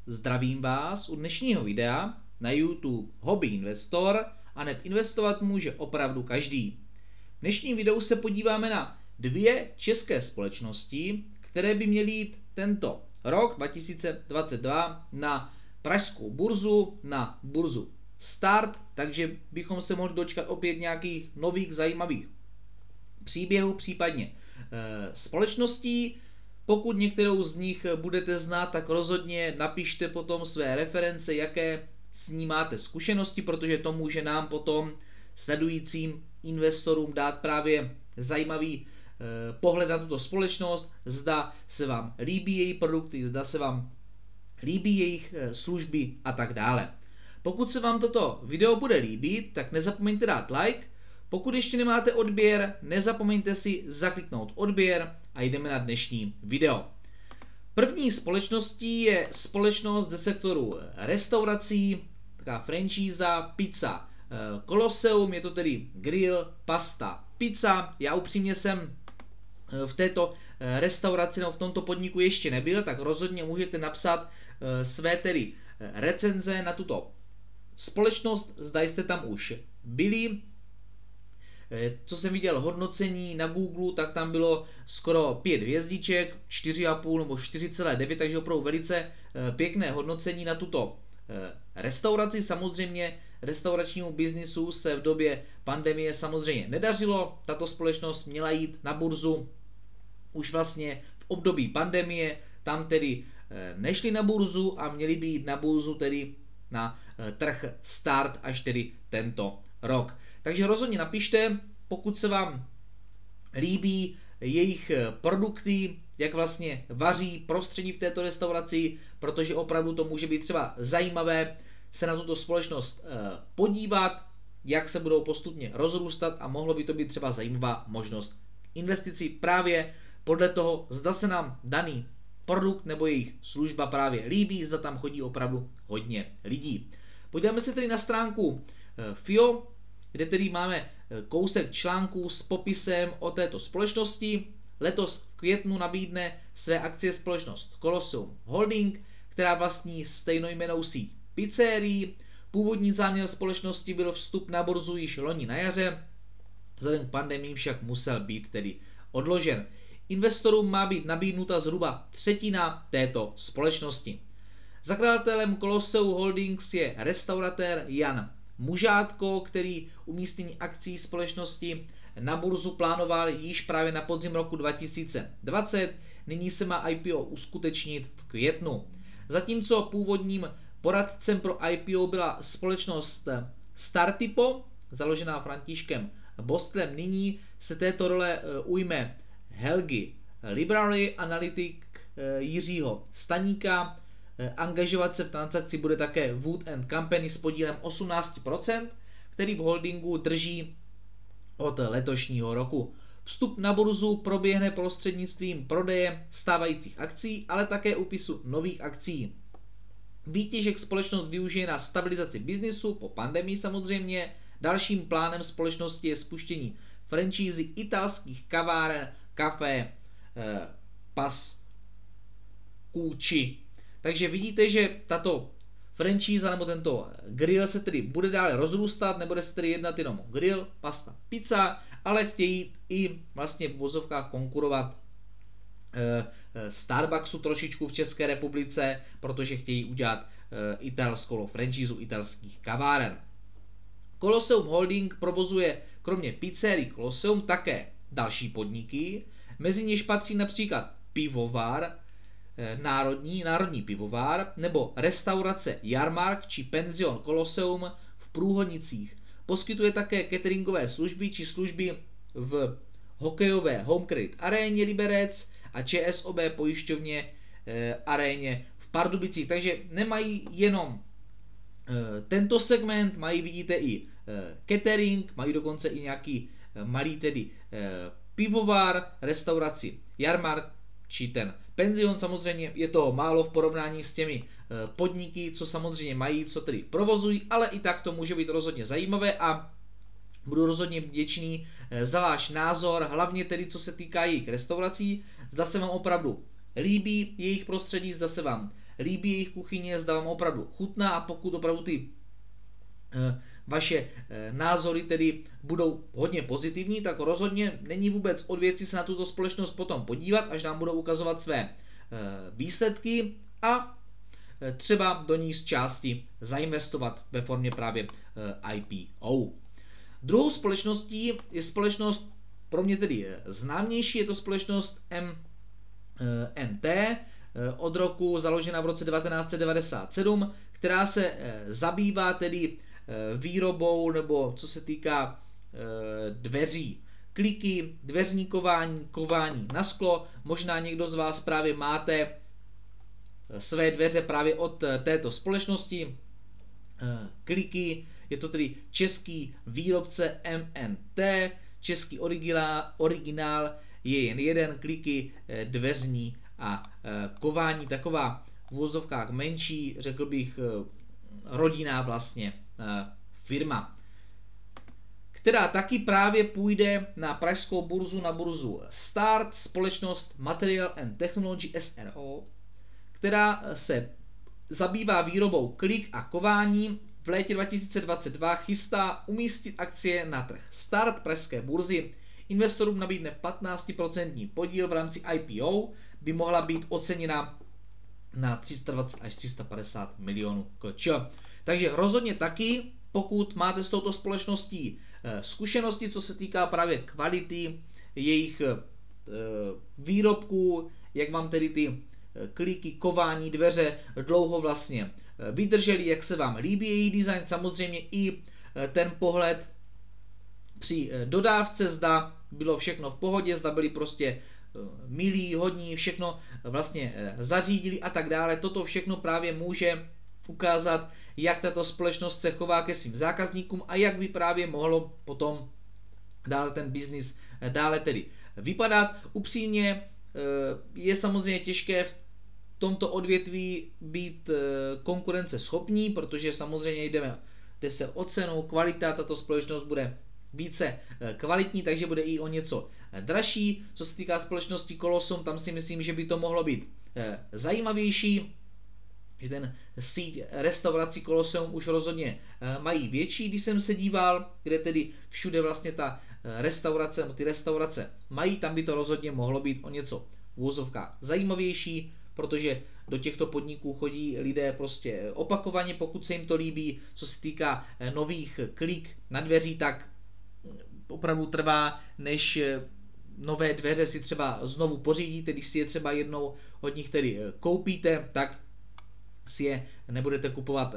Zdravím vás u dnešního videa na YouTube Hobby Investor, a neb investovat může opravdu každý. V dnešním videu se podíváme na dvě české společnosti, které by měly jít tento rok 2022 na pražskou burzu, na burzu Start, takže bychom se mohli dočkat opět nějakých nových zajímavých příběhů, případně společností. Pokud některou z nich budete znát, tak rozhodně napište potom své reference, jaké s ní máte zkušenosti, protože to může nám potom sledujícím investorům dát právě zajímavý pohled na tuto společnost, zda se vám líbí její produkty, zda se vám líbí jejich služby a tak dále. Pokud se vám toto video bude líbit, tak nezapomeňte dát like. Pokud ještě nemáte odběr, nezapomeňte si zakliknout odběr a jdeme na dnešní video. První společností je společnost ze sektoru restaurací, taková franšíza Pizza Colosseum, je to tedy grill, pasta, pizza. Já upřímně jsem v této restauraci nebo v tomto podniku ještě nebyl, tak rozhodně můžete napsat své tedy recenze na tuto společnost, zda jste tam už byli. Co jsem viděl hodnocení na Google, tak tam bylo skoro 5 hvězdiček, 4,5 nebo 4,9, takže opravdu velice pěkné hodnocení na tuto restauraci. Samozřejmě restauračnímu biznisu se v době pandemie samozřejmě nedařilo. Tato společnost měla jít na burzu už vlastně v období pandemie, tam tedy nešli na burzu a měli by jít na burzu tedy na trh Start až tedy tento rok. Takže rozhodně napište, pokud se vám líbí jejich produkty, jak vlastně vaří prostředí v této restauraci, protože opravdu to může být třeba zajímavé se na tuto společnost podívat, jak se budou postupně rozrůstat a mohlo by to být třeba zajímavá možnost investicí právě podle toho, zda se nám daný produkt nebo jejich služba právě líbí, zda tam chodí opravdu hodně lidí. Podíváme se tedy na stránku FIO, kde tedy máme kousek článků s popisem o této společnosti. Letos v květnu nabídne své akcie společnost Colosseum Holding, která vlastní stejnojmennou síť pizzerií. Původní záměr společnosti byl vstup na burzu již loni na jaře, vzhledem k pandemii však musel být tedy odložen. Investorům má být nabídnuta zhruba třetina této společnosti. Zakladatelem Colosseum Holdings je restauratér Jan Mužátko, který umístění akcí společnosti na burzu plánoval již právě na podzim roku 2020, nyní se má IPO uskutečnit v květnu. Zatímco původním poradcem pro IPO byla společnost Startipo, založená Františkem Bostlem, nyní se této role ujme Helgi Library, analytik Jiřího Staníka. Angažovat se v transakci bude také Wood & Company s podílem 18%, který v holdingu drží od letošního roku. Vstup na burzu proběhne prostřednictvím prodeje stávajících akcí, ale také úpisu nových akcí. Výtěžek společnost využije na stabilizaci biznisu po pandemii samozřejmě. Dalším plánem společnosti je spuštění franšízy italských kaváren Café Pascucci. Takže vidíte, že tato franšíza nebo tento grill se tedy bude dále rozrůstat, nebude se tedy jednat jenom o grill, pasta, pizza, ale chtějí i vlastně v vozovkách konkurovat Starbucksu trošičku v České republice, protože chtějí udělat italskou franšízu italských kaváren. Colosseum Holding provozuje kromě pizzerii Colosseum také další podniky, mezi něž patří například pivovar, Národní pivovár nebo restaurace Jarmark či penzion Colosseum v Průhonicích. Poskytuje také cateringové služby či služby v hokejové Home Credit aréně Liberec a ČSOB pojišťovně aréně v Pardubicích. Takže nemají jenom tento segment, mají, vidíte, i catering, mají dokonce i nějaký malý tedy pivovar, restauraci Jarmark či ten penzion. Samozřejmě je toho málo v porovnání s těmi podniky, co samozřejmě mají, co tedy provozují, ale i tak to může být rozhodně zajímavé a budu rozhodně vděčný za váš názor, hlavně tedy co se týká jejich restaurací, zda se vám opravdu líbí jejich prostředí, zda se vám líbí jejich kuchyně, zda vám opravdu chutná, a pokud opravdu ty vaše názory tedy budou hodně pozitivní, tak rozhodně není vůbec od věci se na tuto společnost potom podívat, až nám budou ukazovat své výsledky a třeba do ní z části zainvestovat ve formě právě IPO. Druhou společností je společnost pro mě tedy známější, je to společnost MNT, od roku založena v roce 1997, která se zabývá tedy výrobou, nebo co se týká dveří, kliky, dveřní kování na sklo. Možná někdo z vás právě máte své dveře právě od této společnosti. Kliky, je to tedy český výrobce MNT, český originál je jen jeden, kliky, dveřní a kování, taková v uvozovkách menší, řekl bych, rodinná vlastně firma, která taky právě půjde na pražskou burzu, na burzu Start, společnost Material and Technology SRO, která se zabývá výrobou klik a kování. V létě 2022 chystá umístit akcie na trh Start pražské burzy. Investorům nabídne 15% podíl, v rámci IPO by mohla být oceněna na 320 až 350 milionů kč. Takže rozhodně taky, pokud máte s touto společností zkušenosti, co se týká právě kvality jejich výrobků, jak vám tedy ty kliky, kování, dveře dlouho vlastně vydrželi, jak se vám líbí její design, samozřejmě i ten pohled při dodávce, zda bylo všechno v pohodě, zda byli prostě milí, hodní, všechno vlastně zařídili a tak dále. Toto všechno právě může ukázat, jak tato společnost se chová ke svým zákazníkům a jak by právě mohlo potom dále ten biznis dále tedy vypadat. Upřímně je samozřejmě těžké v tomto odvětví být konkurenceschopní, protože samozřejmě jde se o cenu, kvalita, tato společnost bude více kvalitní, takže bude i o něco dražší. Co se týká společnosti Colosseum, tam si myslím, že by to mohlo být zajímavější, že ten síť restaurací Colosseum už rozhodně mají větší, když jsem se díval, kde tedy všude vlastně ta restaurace, ty restaurace mají, tam by to rozhodně mohlo být o něco v uvozovkách zajímavější, protože do těchto podniků chodí lidé prostě opakovaně, pokud se jim to líbí. Co se týká nových klik na dveří, tak opravdu trvá, než nové dveře si třeba znovu pořídíte. Když si je třeba jednou od nich tedy koupíte, tak si je nebudete kupovat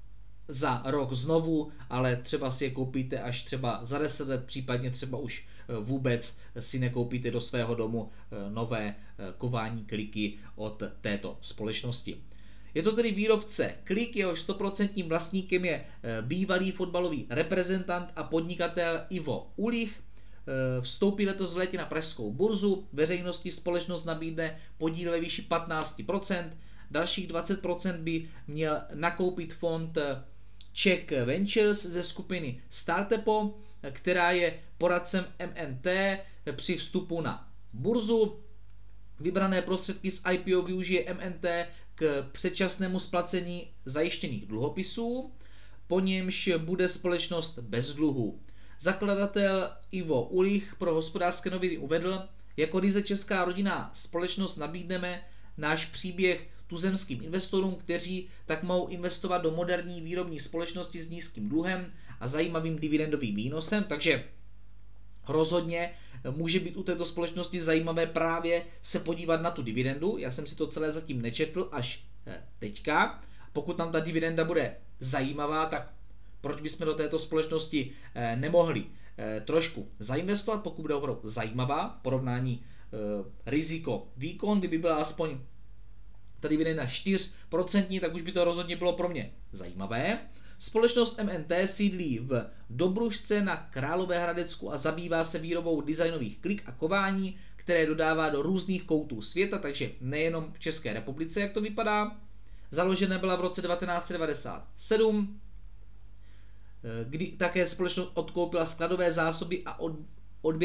za rok znovu, ale třeba si je koupíte až třeba za 10 let, případně třeba už vůbec si nekoupíte do svého domu nové kování kliky od této společnosti. Je to tedy výrobce klik, jehož 100% vlastníkem je bývalý fotbalový reprezentant a podnikatel Ivo Ulich. Vstoupí letos v létě na pražskou burzu, veřejnosti společnost nabídne podíl ve výši 15%, dalších 20% by měl nakoupit fond Czech Ventures ze skupiny Startupo, která je poradcem MNT při vstupu na burzu. Vybrané prostředky z IPO využije MNT k předčasnému splacení zajištěných dluhopisů, po němž bude společnost bez dluhu. Zakladatel Ivo Ulich pro Hospodářské noviny uvedl: jako ryze česká rodinná společnost nabídneme náš příběh tuzemským investorům, kteří tak mohou investovat do moderní výrobní společnosti s nízkým dluhem a zajímavým dividendovým výnosem, takže rozhodně může být u této společnosti zajímavé právě se podívat na tu dividendu. Já jsem si to celé zatím nečetl až teďka. Pokud tam ta dividenda bude zajímavá, tak proč bychom do této společnosti nemohli trošku zainvestovat, pokud bude opravdu zajímavá v porovnání riziko výkon, kdyby byla aspoň ta dividenda 4%, tak už by to rozhodně bylo pro mě zajímavé. Společnost MNT sídlí v Dobrušce na Královéhradecku a zabývá se výrobou designových klik a kování, které dodává do různých koutů světa, takže nejenom v České republice, jak to vypadá. Založena byla v roce 1997, kdy také společnost odkoupila skladové zásoby a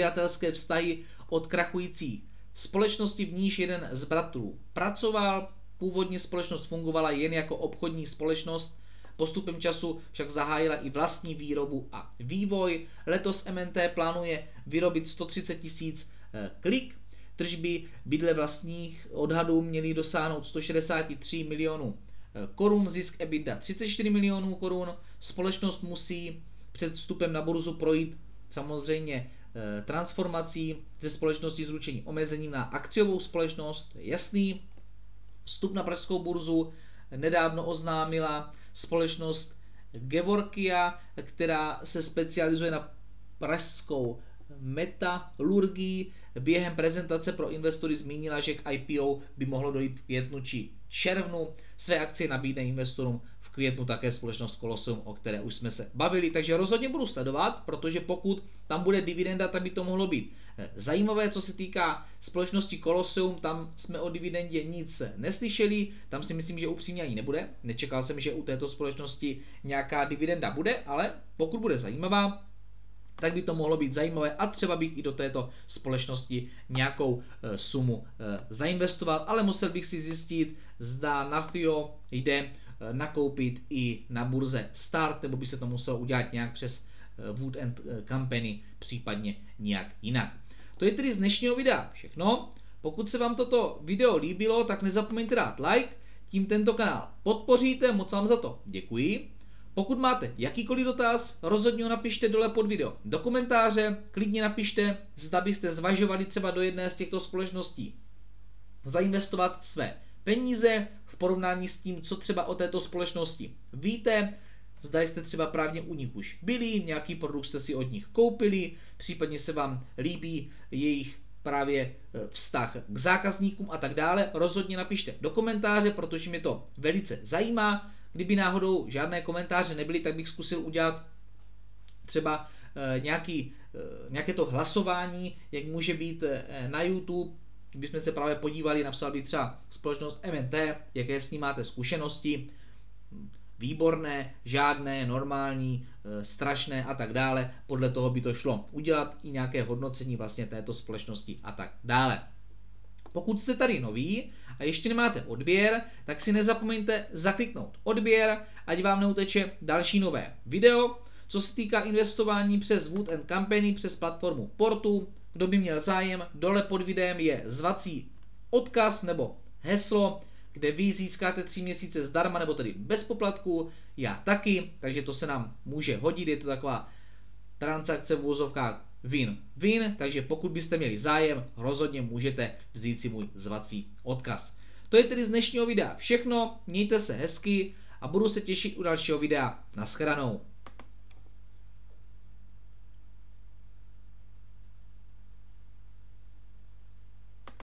odběratelské vztahy od krachující společnosti, v níž jeden z bratrů pracoval. Původně společnost fungovala jen jako obchodní společnost, postupem času však zahájila i vlastní výrobu a vývoj. Letos MNT plánuje vyrobit 130 000 klik. Tržby by dle vlastních odhadů měly dosáhnout 163 milionů korun, zisk EBITDA 34 milionů korun. Společnost musí před vstupem na burzu projít samozřejmě transformací ze společnosti s ručením omezením na akciovou společnost, jasný. Vstup na pražskou burzu nedávno oznámila společnost Gevorkia, která se specializuje na pražskou metalurgii. Během prezentace pro investory zmínila, že k IPO by mohlo dojít v květnu či červnu. Své akcie nabídne investorům v květnu také společnost Colosseum, o které už jsme se bavili, takže rozhodně budu sledovat, protože pokud tam bude dividenda, tak by to mohlo být zajímavé. Co se týká společnosti Colosseum, tam jsme o dividendě nic neslyšeli, tam si myslím, že upřímně ani nebude. Nečekal jsem, že u této společnosti nějaká dividenda bude, ale pokud bude zajímavá, tak by to mohlo být zajímavé a třeba bych i do této společnosti nějakou sumu zainvestoval, ale musel bych si zjistit, zda na FIO jde nakoupit i na burze Start, nebo by se to muselo udělat nějak přes Wood & Company, případně nějak jinak. To je tedy z dnešního videa všechno. Pokud se vám toto video líbilo, tak nezapomeňte dát like, tím tento kanál podpoříte, moc vám za to děkuji. Pokud máte jakýkoliv dotaz, rozhodně ho napište dole pod video do komentáře, klidně napište, zda byste zvažovali třeba do jedné z těchto společností zainvestovat své peníze v porovnání s tím, co třeba o této společnosti víte, zda jste třeba právě u nich už byli, nějaký produkt jste si od nich koupili, případně se vám líbí jejich právě vztah k zákazníkům a tak dále. Rozhodně napište do komentáře, protože mě to velice zajímá. Kdyby náhodou žádné komentáře nebyly, tak bych zkusil udělat třeba nějaké to hlasování, jak může být na YouTube. Kdybychom se právě podívali, napsal bych třeba společnost MNT, jaké s ní máte zkušenosti, výborné, žádné, normální, strašné a tak dále. Podle toho by to šlo udělat i nějaké hodnocení vlastně této společnosti a tak dále. Pokud jste tady noví a ještě nemáte odběr, tak si nezapomeňte zakliknout odběr, ať vám neuteče další nové video. Co se týká investování přes Wood & Company, přes platformu Portu, kdo by měl zájem, dole pod videem je zvací odkaz nebo heslo, kde vy získáte 3 měsíce zdarma, nebo tedy bez poplatku, já taky, takže to se nám může hodit, je to taková transakce v uvozovkách win-win, takže pokud byste měli zájem, rozhodně můžete vzít si můj zvací odkaz. To je tedy z dnešního videa všechno, mějte se hezky a budu se těšit u dalšího videa. Naschledanou.